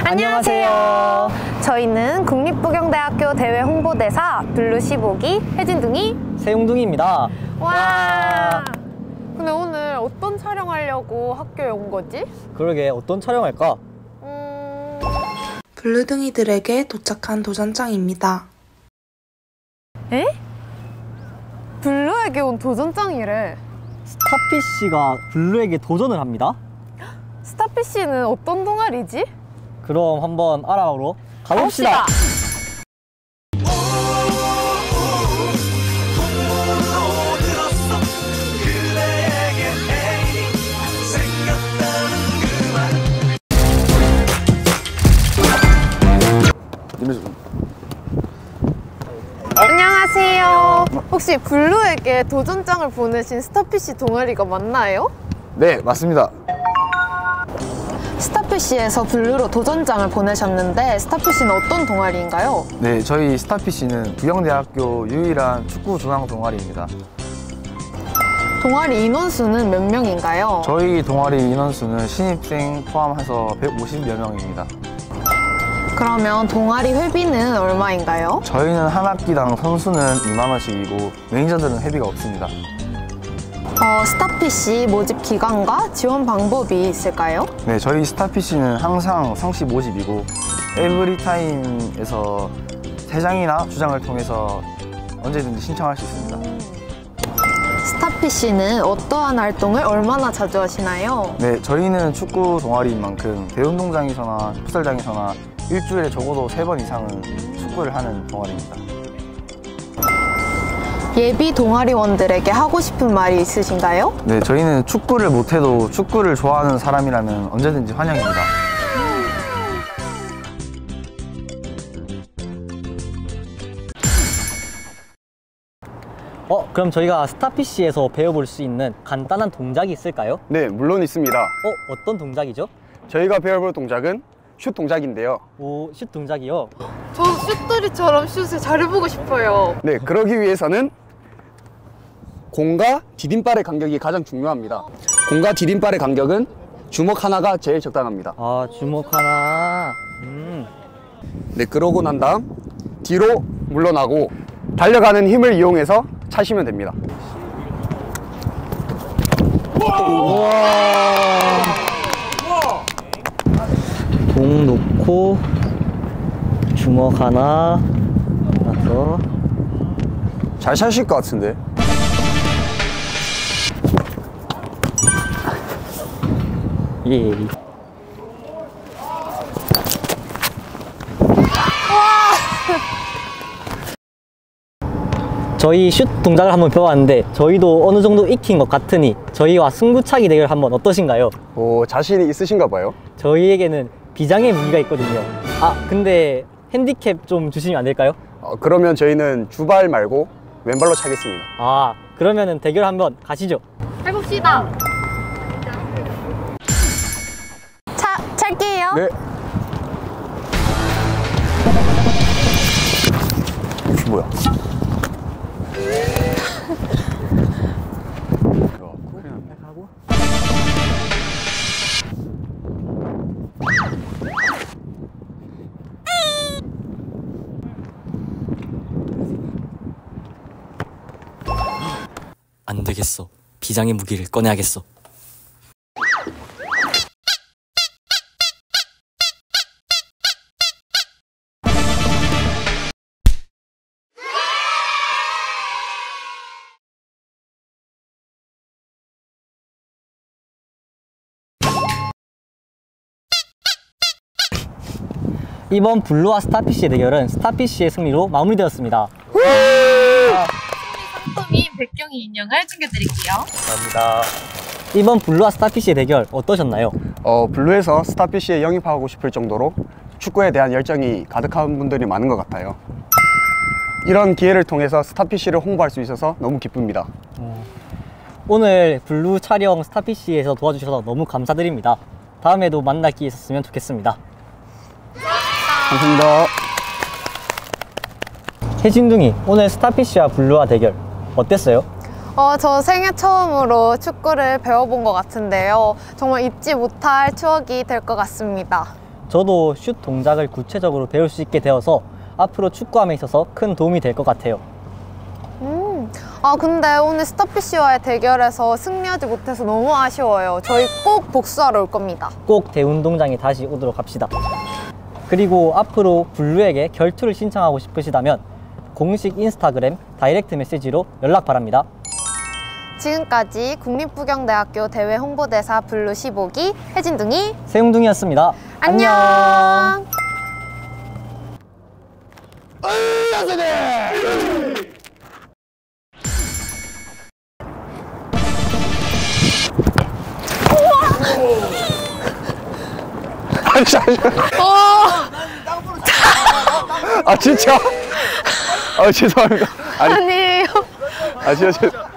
안녕하세요. 저희는 국립부경대학교 대외 홍보대사 블루 15기 혜진둥이 세용둥이입니다. 와. 근데 오늘 어떤 촬영하려고 학교에 온 거지? 그러게 어떤 촬영할까? 블루둥이들에게 도착한 도전장입니다. 에? 블루에게 온 도전장이래. 스타피쉬가 블루에게 도전을 합니다. 스타피쉬는 어떤 동아리지? 그럼 한번 알아보러 가봅시다. 안녕하세요. 혹시 블루에게 도전장을 보내신 스타피쉬 동아리가 맞나요? 네, 맞습니다. 스타피쉬에서 블루로 도전장을 보내셨는데 스타피쉬는 어떤 동아리인가요? 네, 저희 스타피쉬는 부경대학교 유일한 축구 중앙 동아리입니다. 동아리 인원수는 몇 명인가요? 저희 동아리 인원수는 신입생 포함해서 150여 명입니다. 그러면 동아리 회비는 얼마인가요? 저희는 한 학기당 선수는 2만 원씩이고 매니저들은 회비가 없습니다. 스타피쉬 모집 기간과 지원 방법이 있을까요? 네, 저희 스타피쉬는 항상 상시 모집이고 에브리타임에서 세장이나 주장을 통해서 언제든지 신청할 수 있습니다. 스타피쉬는 어떠한 활동을 얼마나 자주 하시나요? 네, 저희는 축구 동아리인 만큼 대운동장에서나 풋살장에서나 일주일에 적어도 3번 이상은 축구를 하는 동아리입니다. 예비 동아리원들에게 하고 싶은 말이 있으신가요? 네, 저희는 축구를 못해도 축구를 좋아하는 사람이라면 언제든지 환영입니다. 그럼 저희가 스타피쉬에서 배워볼 수 있는 간단한 동작이 있을까요? 네, 물론 있습니다. 어떤 동작이죠? 저희가 배워볼 동작은 슛 동작인데요. 오, 슛 동작이요? 저 슛돌이처럼 슛을 잘해보고 싶어요. 네, 그러기 위해서는 공과 디딤발의 간격이 가장 중요합니다. 공과 디딤발의 간격은 주먹 하나가 제일 적당합니다. 아, 주먹 하나. 네, 그러고 난 다음 뒤로 물러나고 달려가는 힘을 이용해서 차시면 됩니다. 우와. 공 놓고 주먹 하나 놔서 잘 차실 것 같은데. 예. 저희 슛 동작을 한번 배워봤는데 저희도 어느 정도 익힌 것 같으니 저희와 승부차기 대결 한번 어떠신가요? 오, 자신이 있으신가 봐요. 저희에게는 비장의 무기가 있거든요. 근데 핸디캡 좀 주시면 안 될까요? 그러면 저희는 주발 말고 왼발로 차겠습니다. 그러면은 대결 한번 가시죠. 해봅시다. 찰게요. 네. 뭐야? 안 되겠어. 비장의 무기를 꺼내야겠어. 이번 블루와 스타피쉬의 대결은 스타피쉬의 승리로 마무리되었습니다. 상품인 백경이 인형을 챙겨드릴게요. 감사합니다. 이번 블루와 스타피쉬의 대결 어떠셨나요? 블루에서 스타피쉬에 영입하고 싶을 정도로 축구에 대한 열정이 가득한 분들이 많은 것 같아요. 이런 기회를 통해서 스타피쉬를 홍보할 수 있어서 너무 기쁩니다. 오늘 블루 촬영 스타피쉬에서 도와주셔서 너무 감사드립니다. 다음에도 만날 기회 있었으면 좋겠습니다. 감사합니다. 혜진둥이, 오늘 스타피쉬와 블루와 대결 어땠어요? 저 생애 처음으로 축구를 배워본 것 같은데요. 정말 잊지 못할 추억이 될 것 같습니다. 저도 슛 동작을 구체적으로 배울 수 있게 되어서 앞으로 축구함에 있어서 큰 도움이 될 것 같아요. 아, 근데 오늘 스타피쉬와의 대결에서 승리하지 못해서 너무 아쉬워요. 저희 꼭 복수하러 올 겁니다. 꼭 대운동장에 다시 오도록 합시다. 그리고 앞으로 블루에게 결투를 신청하고 싶으시다면 공식 인스타그램 다이렉트 메시지로 연락 바랍니다. 지금까지 국립부경대학교 대외 홍보대사 블루 15기 혜진둥이 세웅둥이었습니다. 안녕. 아 진짜? 아 죄송합니다. 아니에요. 아 진짜.